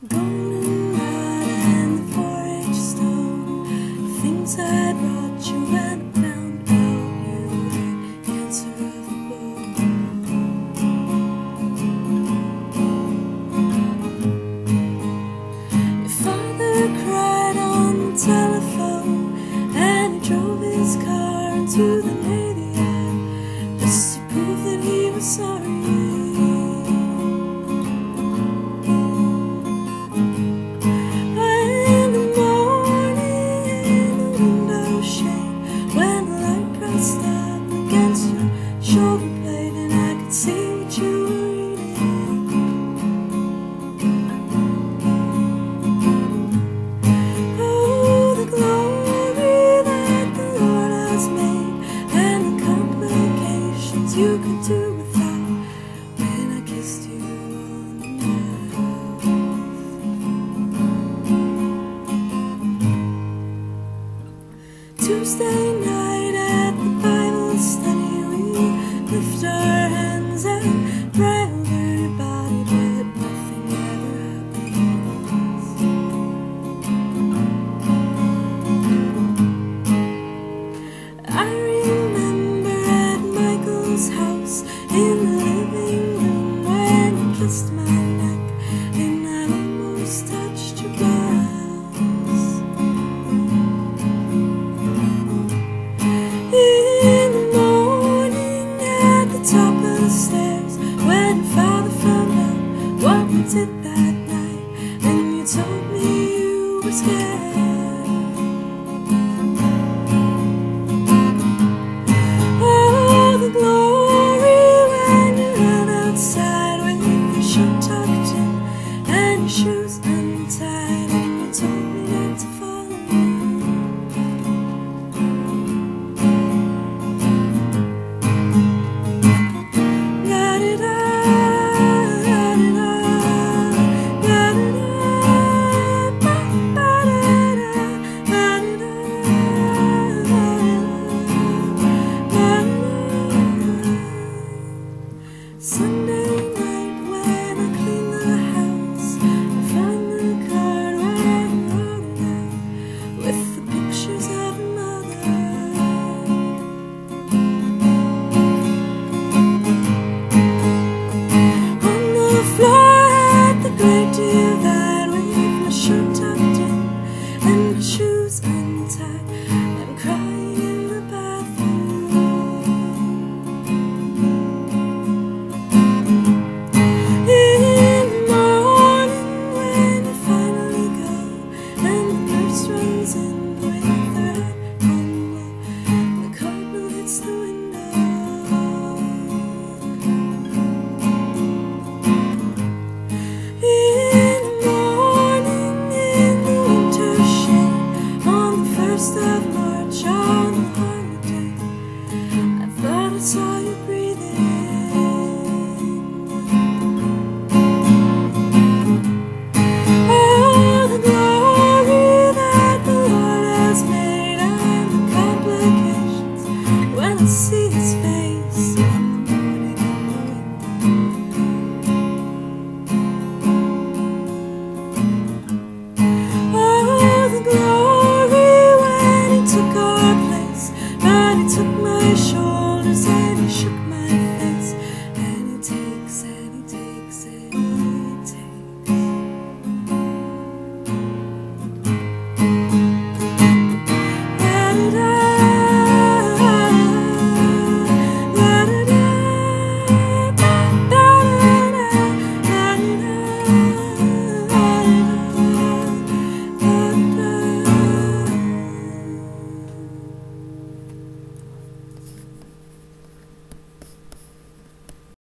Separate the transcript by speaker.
Speaker 1: golden rod and the 4-H stone, things I brought you when I found out you had cancer of the bone. Your father cried on the telephone, and he drove his car into the Navy Yard just to prove that he was sorry. Shoulder blade, and I could see what you were reading. Oh, the glory that the Lord has made, and the complications you could do without when I kissed you on the mouth. Tuesday night at the Bible study, lift our hands and pray over your body, but nothing ever happens. I remember at Michael's house in the living room when you kissed my neck and I almost touched your blouse. In the morning at the top of the stairs, when Father found out what we did that night, and you told me you were scared.